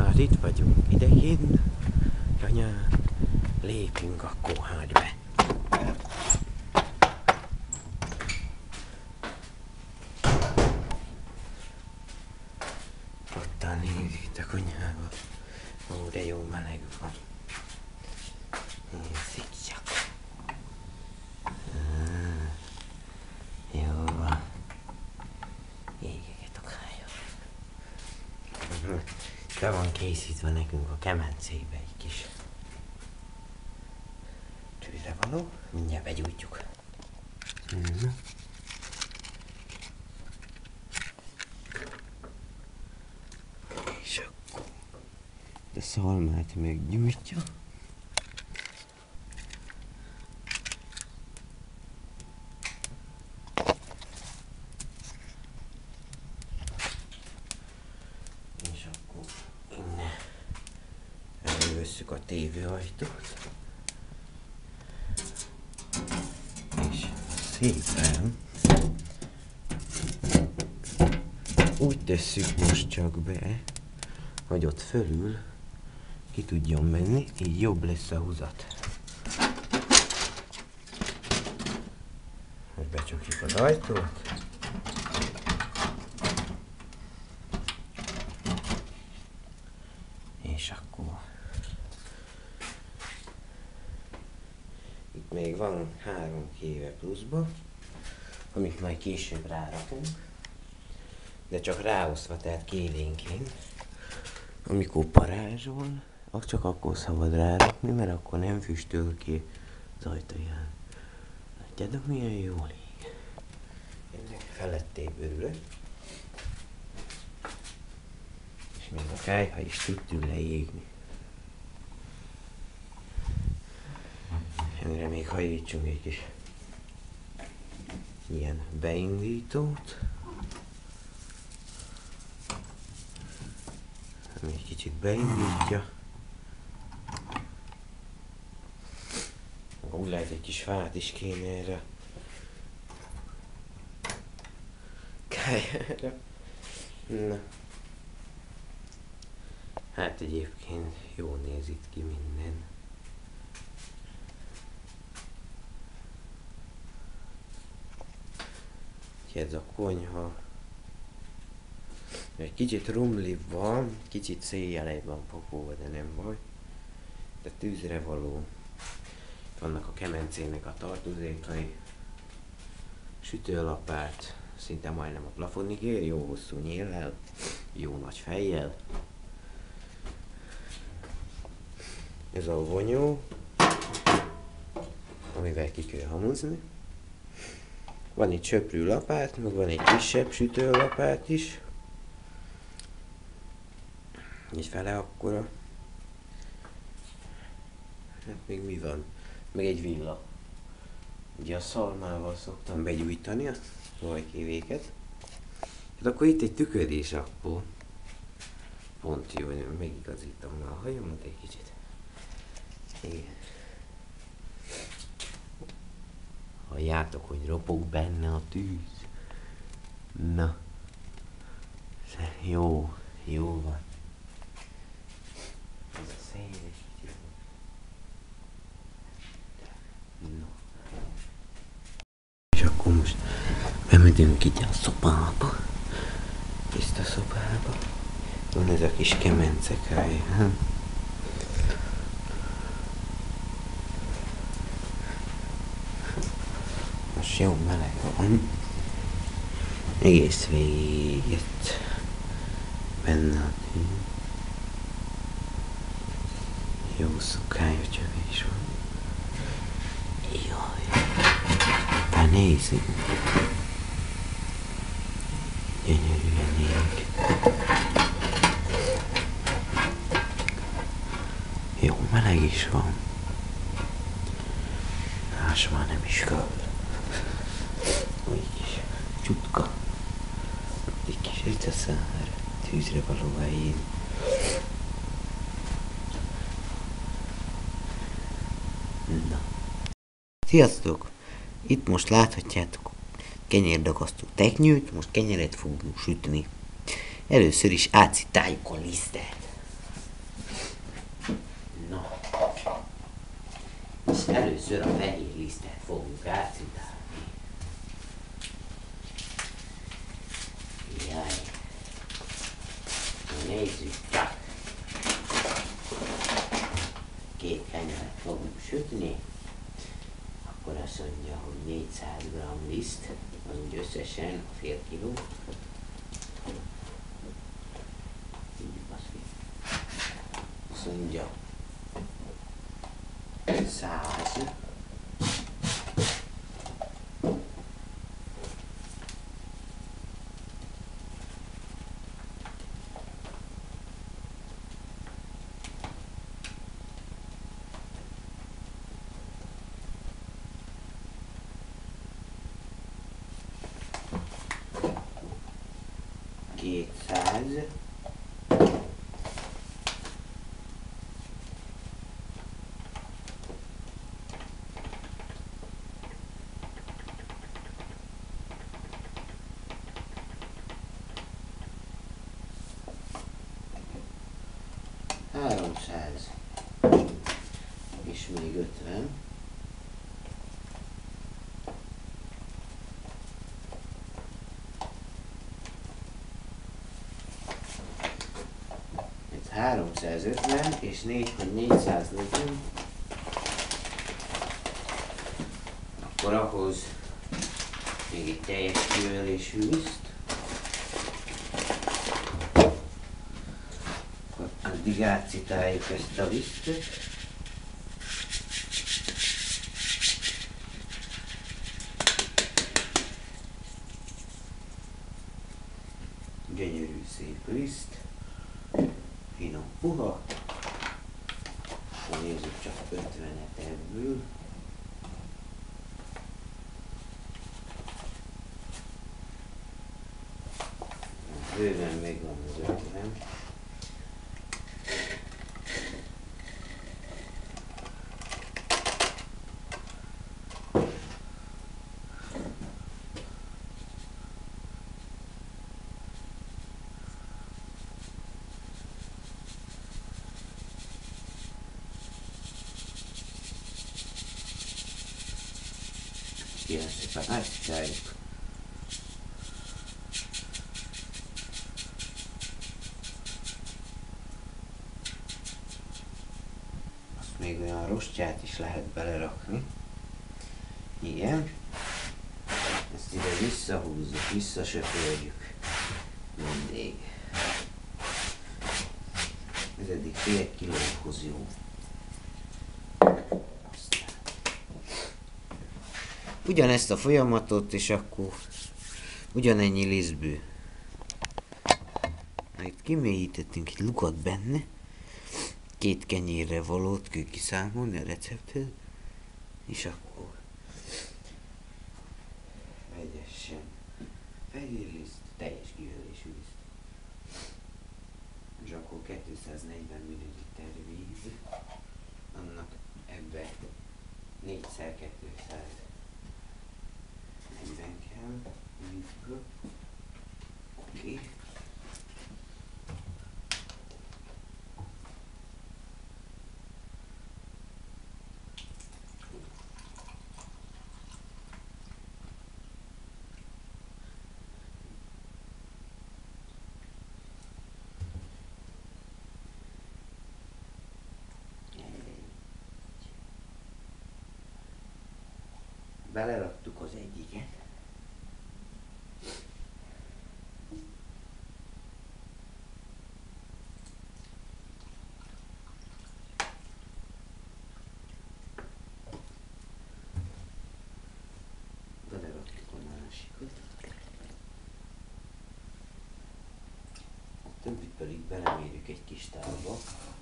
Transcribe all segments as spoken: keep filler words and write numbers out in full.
Hát itt vagyunk idegén. Anya, lépjünk akkor hát be. Ottan néz itt a konyhába. Ó, de jó meleg van. Nézzük csak. Ah, jó van. Égeket akálja. Be van készítve nekünk a kemencébe egy kis tűzrevaló. Mindjárt begyújtjuk. Mm-hmm. És akkor a szalmát meggyújtja. És akkor innen elővesszük a tévőajtót. És szépen úgy tesszük most csak be, hogy ott fölül ki tudjon menni, így jobb lesz a húzat. Hogy becsukjuk az ajtót. És akkor itt még van három kéve pluszba, amit majd később rárakunk, de csak ráosztva, tehát kélénként. Amikor parázsol, az csak akkor szabad rárakni, mert akkor nem füstöl ki az ajtaján. Látjátok, milyen jól ég? Ennek felettébb örülök. És még a kályha is tud tőle égni. Enre még hajítsunk egy kis ilyen beindítót. Ami egy kicsit beindítja. Úgy lehet, egy kis fát is kéne erre. Kályára. Na. Hát egyébként jól néz itt ki minden. Ez a konyha. Egy kicsit rumlibb van, kicsit széjjel van pakolva, de nem baj. De tűzre való. Vannak a kemencének a tartozékai. Sütőlapát, szinte majdnem a plafonig ér, jó hosszú nyéllel, jó nagy fejjel. Ez a vonyó, amivel ki kell hamuzni. Van egy söprűlapát, meg van egy kisebb sütőlapát is. Így fele akkora. Hát még mi van? Meg egy villa. Ugye a szalmával szoktam begyújtani a vajkévéket. Hát akkor itt egy tükörés akkor. Pont jó, hogy megigazítom a hajamat egy kicsit. Igen. Halljátok, hogy ropog benne a tűz. Na. Jó, jó van. Ez a szél egy kicsit. No. És akkor most bemegyünk itt a szobába. Tiszta szobába. Van ez a kis kemencekály. Most jó meleg van. Egész végig itt benne a tűz. Jó szokályos csövés van. Jaj. Hát nézzük. Gyönyörűen ég. Jó meleg is van. Más már nem is kell. Egy kis csutka. Egy kis ritaszár. Tűzre való helyén. Na. Sziasztok! Itt most láthatjátok kenyérdagasztó teknyőt, most kenyeret fogunk sütni. Először is átszitáljuk a lisztet. És először a fehér lisztet fogjuk átszitálni. Jaj. Na nézzük csak. Két kenyeret fogunk sütni. Akkor azt mondja, hogy négyszáz gramm liszt, az úgy összesen a fél kiló. Azt mondja, száz. kétszáz. háromszáz. És még ötven. háromszázötven és négy, hogy négyszáznegyven, akkor ahhoz még egy teljes kiölésű liszt. Akkor addig átcitáljuk ezt a lisztet. Gyönyörű szép liszt. Finom puha. Nézzük csak ötvenet ebből. Bőven megvan az ötven. Kérem szépen átcsináljuk. Azt még olyan rostját is lehet belerakni. Igen. Ezt ide visszahúzzuk, visszasöpörjük. Mindig. Ez eddig fél kilóhoz jó. Ugyanezt a folyamatot, és akkor ugyanennyi lisztből. Itt kimélyítettünk egy lukat benne, két kenyérre valót kell kiszámolni a recepthez, és akkor vegyesen fehér liszt, teljes kiölésű liszt, és akkor kétszáznegyven milliliter víz, annak ebbe négyszer kétszáz negyven kell vízből. Oké. Okay. Beleraktuk az egyiket. Beleraktuk a másikat. A többit pedig belemérjük egy kis tálba,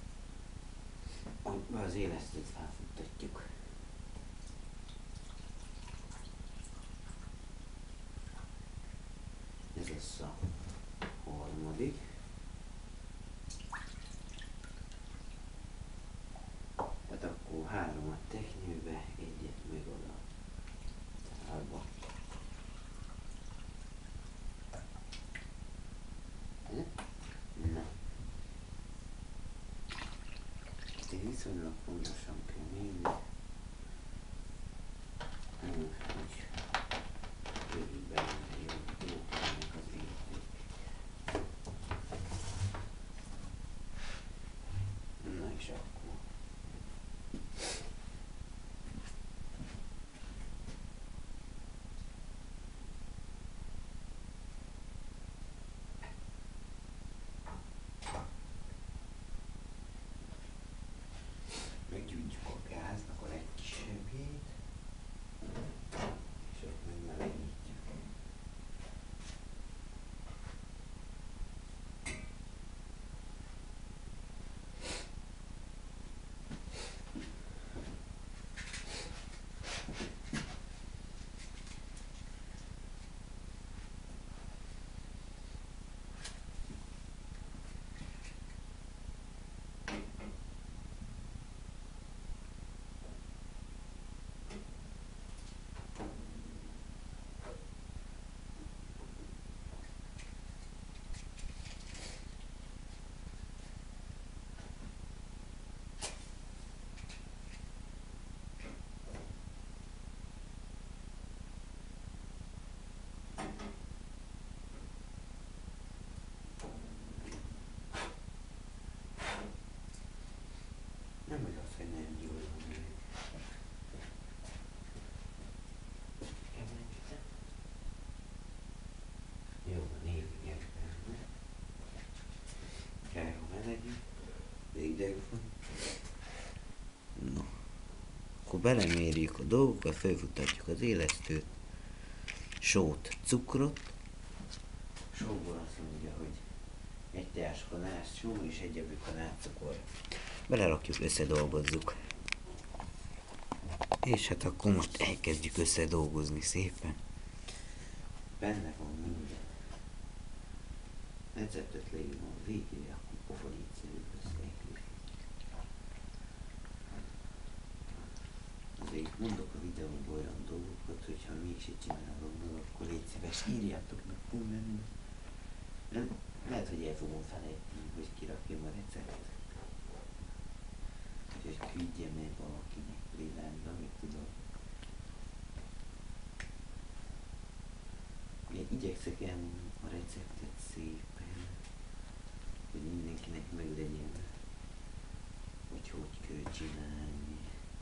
amiben az élesztőt felfuttatjuk. Ez lesz a harmadik. Tehát akkor háromat teknyőbe, egyet meg oda tálba. Na. Ezt viszonylag pontosan kell mérni. Úgy, úgy körülbelül jó, jó ennek az érték. Na és akkor. Meggyújtjuk a gáznak a legkisebbjét, és ott megmelegítjük. Nem igaz, hogy nem gyújjon meg. Jó, négy nyelvben. Kájha melegít, de ideg van. No. Akkor belemérjük a dolgokat, felfutatjuk az élesztőt, sót, cukrot. Sóból azt mondja, hogy egy teáskanál só és egy evőkanál cukor. Belerakjuk, összedolgozzuk. És hát akkor most elkezdjük összedolgozni szépen. Benne van minden. Receptet leírom a végére, akkor poforítsszerűbb lesz egész. Azért mondok a videóban olyan dolgokat, hogyha mégse csinálom meg, akkor légy szíves, írjátok meg kommentben. Nem, lehet, hogy el fogom felejteni, hogy kirakjam a receptet. Úgyhogy küldje meg valakinek Freeline-ba, mit tudom. Én igyekszek elmondani a receptet szépen, hogy mindenkinek meglegyen, hogy hogy kell csinálni.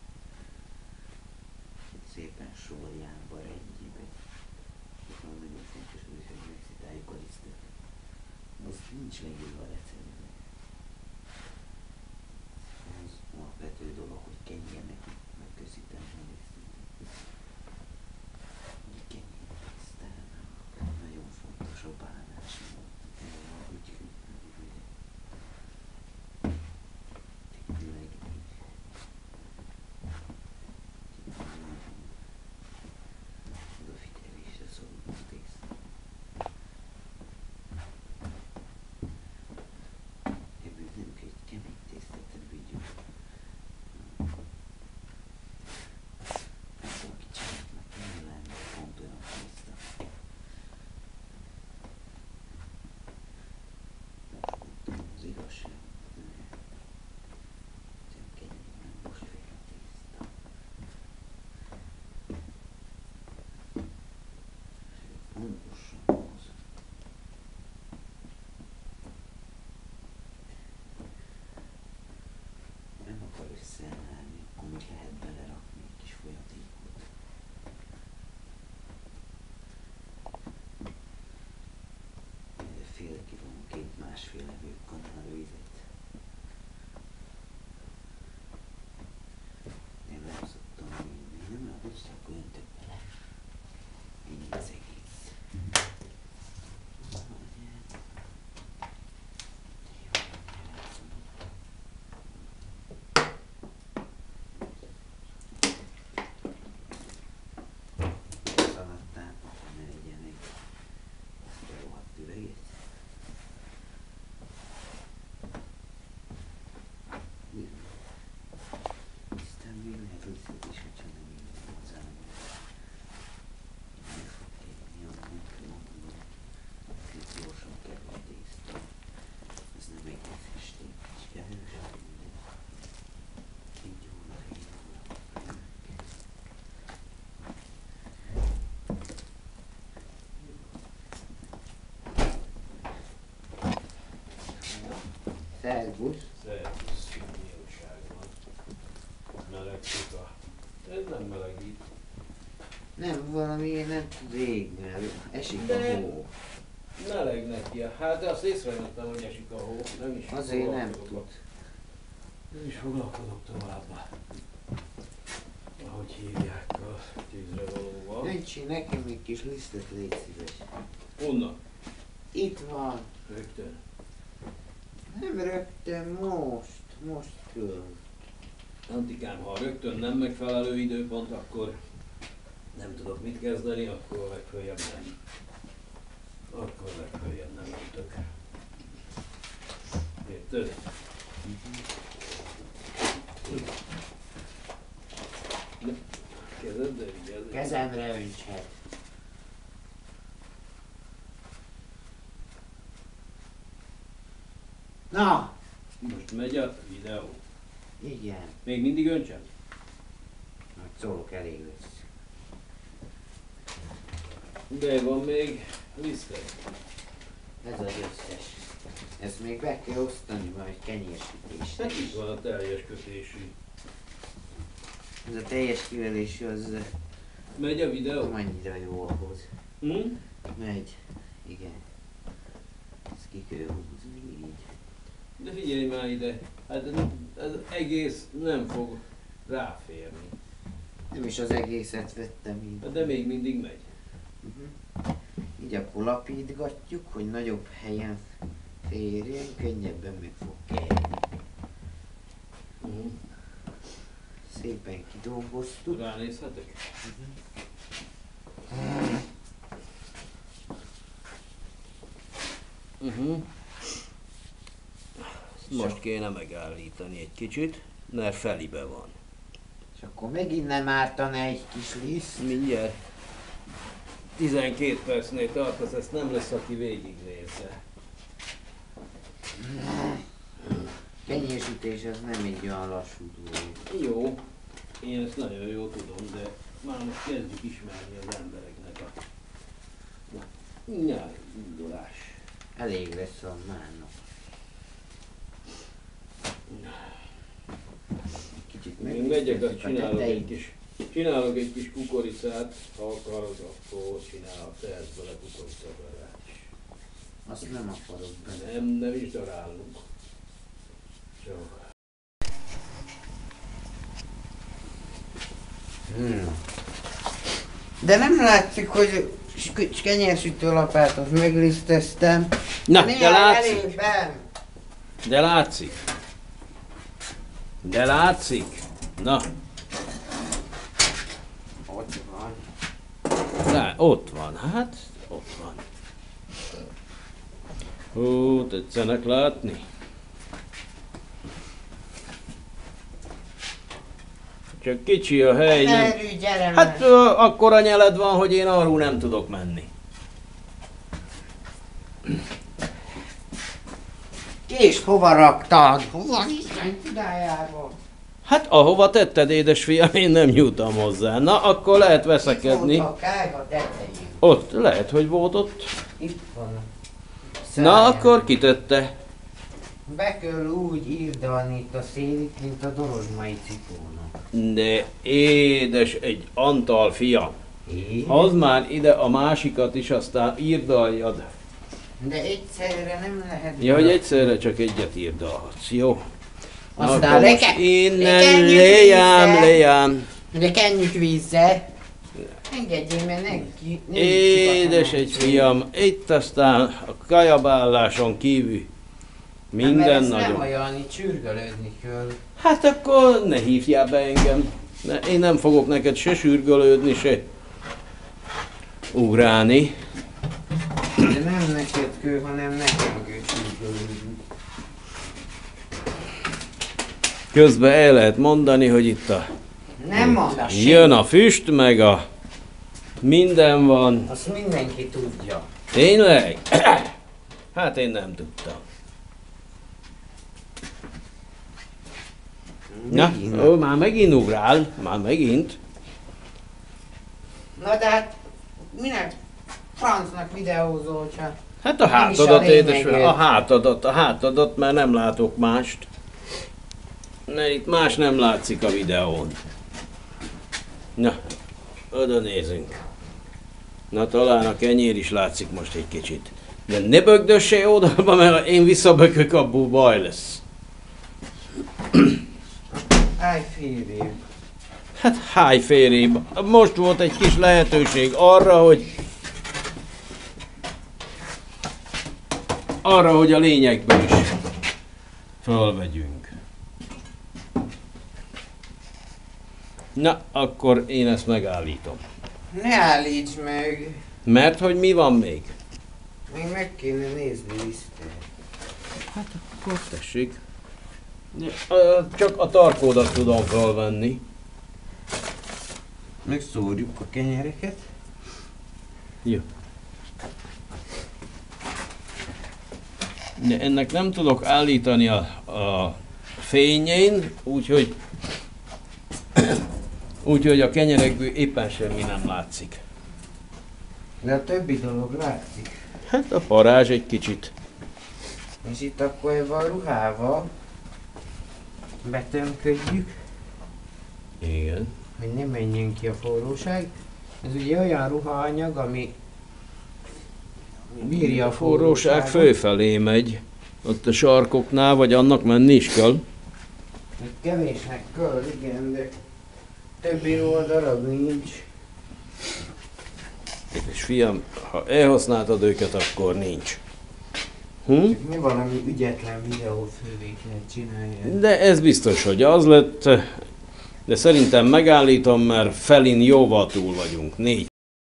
Szépen sorjánba, rendjébe. És van nagyon fontos, hogy megszitáljuk a lisztet. Az nincs megírva a receptben. Az alapvető dolog, hogy kenjen neki, megköszítem a lisztet. Hogy kenjen tisztán. Nagyon fontos a bánásmód. Úgy tényleg így. Odafigyelésre szorul a tészta. Ebből nem kell egy kemény tésztát vigyük. Ezt valaki csinálnak, nem lenne pont olyan tészta. Az igazság. Nem kenyér, nem most fél a tészta. Pontosan az. Nem akar összeállni, akkor még lehet belerakni egy kis folyatékot. Fél kilónként másfél evőkanál vizet. Én nem szoktam inni, nem lehet, hogy csak öntök bele. Ennyi az egész. Szaladtál, ne legyen egy ezt a rohadt üveget. Szervusz. Szervusz, nyíltság van. Melegszik a... Ez nem melegít. Nem, valami nem tud égni, mert esik De- a hó. Meleg neki. Hát de azt észrevettem, hogy esik a hó. Nem is Azért nem foglalkozok. tud. Nem is foglalkozok tovább. Ahogy hívják a tűzre valóval. Öncsi, nekem egy kis lisztet, légy szíves. Honnan? Itt van. Rögtön. Nem rögtön, most. Most küld. Antikám, ha rögtön nem megfelelő időpont, akkor nem tudok mit kezdeni, akkor legfeljebb nem. Akkor legfeljebb nem öntök. Érted? Ne, Kezeddel vigyázz. Kezemre öntsed. Na! Most megy a videó. Igen. Még mindig öntsem? Majd szólok, elég lesz. De van még lisztek. Ez az összes. Ezt még be kell osztani majd kenyérsítésre. Hát itt van a teljes kötésű. Ez a teljes kivelésű az Megy a videó? nem annyira jó ahhoz. Hm? Megy. Igen. Ezt ki kell húzni így. De figyelj már ide, hát ez, ez egész nem fog ráférni. Nem is az egészet vettem így. De még mindig megy. Uh-huh. Így akkor lapítgatjuk, hogy nagyobb helyen férjen, könnyebben meg fog kelni. Uh-huh. Szépen kidolgoztuk. Ránézhetek? Uh-huh. Most kéne megállítani egy kicsit, mert felibe van. És akkor megint nem ártana egy kis liszt. Mindjárt tizenkét percnél tartasz, ezt nem lesz, aki végignézze. Kenyérsítés az nem egy olyan lassú dolog. Jó, én ezt nagyon jól tudom, de már most kezdjük ismerni az embereknek a na, nyári indulás. Elég lesz a mának. Kicsit Még megyek, azt megtiszteljük a csinálok egy tetejét. kis, csinálok egy kis kukoricát, ha akarod, akkor csinálok, tehetsz bele kukoricadarát is. Azt nem akarok bele. Nem, nem is darálunk. Csak Hmm. De nem látszik, hogy sk- kenyérsütő lapátot megliszteztem. na, Néha de látszik, elében. de látszik. De látszik. Na, Ott van. lá, ott van, hát, ott van. Hú, tetszenek látni? Csak kicsi a hely, nem... Erő, gyere Hát már. ö, akkora nyeled van, hogy én arról nem tudok menni. És hova raktad? Hova Isten tudájába? Hát ahova tetted, édesfiam, én nem nyújtam hozzá. Na, akkor lehet veszekedni. Itt volt a kág a tetején. Ott, lehet, hogy volt ott. Itt van. Na, akkor kitette. Be kell úgy írdalni itt a szélit, mint a dorozsmai cipónak. De édes, egy Antal fiam. Én? Az már ide a másikat is, aztán írdaljad. De egyszerre nem lehet. Ja, hogy egyszerre csak egyet írdalhatsz, jó? Na, Aztán akkor le most kell- innen, le kell léjám, nyitni, léjám. De kenjük vízzel. Engedjél, mert neki. Édes egy fiam, itt aztán a kajabálláson kívül minden Ez nem nagyon. olyan, így csürgölődni kell. Hát akkor ne hívjál be engem. Ne, én nem fogok neked se sürgölődni, se ugrálni. De nem neked kell, hanem nekem kell csürgölődni. Közben el lehet mondani, hogy itt a Nem mondass jön a füst, meg a minden van. Azt mindenki tudja. Tényleg? Hát én nem tudtam. Na, Megint. ó, már megint ugrál, már megint. Na de hát, minek francnak videózol, csak Hát a Mi is a hátadat, édes, lényeged? a hátadat, a hátadat, mert nem látok mást. Mert itt más nem látszik a videón. Na, oda nézünk. Na talán a kenyér is látszik most egy kicsit. De ne bögdössél oldalba, mert ha én visszabökök, abból baj lesz. Állj félrébb. Hát háj férébb. Most volt egy kis lehetőség arra, hogy arra, hogy a lényegből is fölvegyünk. Na, akkor én ezt megállítom. Ne állíts meg. Mert hogy mi van még? Még meg kéne nézni Mister. Hát akkor tessék. Ö, Csak a tarkódat tudom felvenni. Megszórjuk a kenyereket. Jó. De ennek nem tudok állítani a, a fényén, úgyhogy úgyhogy a kenyerekből éppen semmi nem látszik. De a többi dolog látszik. Hát a parázs egy kicsit. És itt akkor ebben a ruhával betömködjük, Igen. hogy ne menjen ki a forróság. Ez ugye olyan ruhaanyag, ami bírja A a forróság forróságot. fölfelé megy. Ott a sarkoknál, vagy annak menni is kell. Itt kevésnek kell, igen, de többi róla darab nincs. És fiam, ha elhasználtad őket, akkor nincs. Hm? Csak mi valami ügyetlen videót fővé kell csinálni. De ez biztos, hogy az lett. De szerintem megállítom, mert felin jóval túl vagyunk. Négy.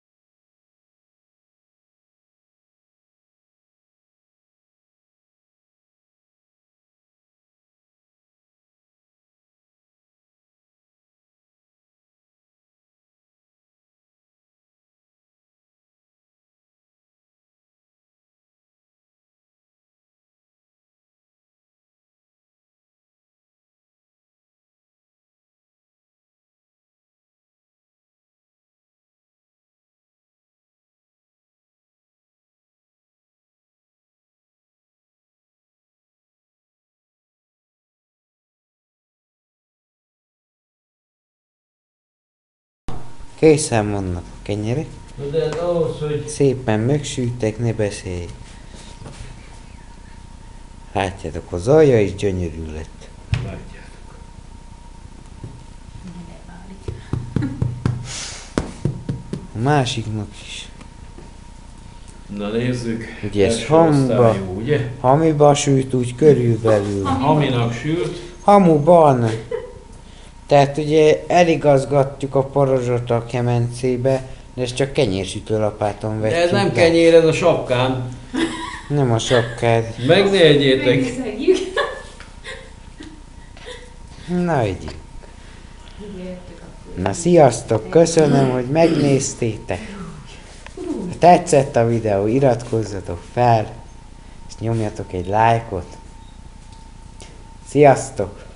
Készen vannak a kenyerek. De ez ahhoz, hogy... Szépen megsűjtek, ne beszélj. Látjátok, az alja is gyönyörű lett. Látjátok. A másiknak is. Na nézzük. Ugye ez Első hamuba, osztályú, ugye? hamiba sült úgy körülbelül. Haminak sült. Hamuban. Tehát ugye eligazgatjuk a porozsot a kemencébe, de ezt csak kenyérsütőlapáton De vettük ez nem le. kenyér, ez a sapkám. Nem a sapkád. Meg ne egyétek. Megiszegjük. Na egyik. Na sziasztok, köszönöm, hogy megnéztétek. Ha tetszett a videó, iratkozzatok fel, és nyomjatok egy lájkot. Sziasztok!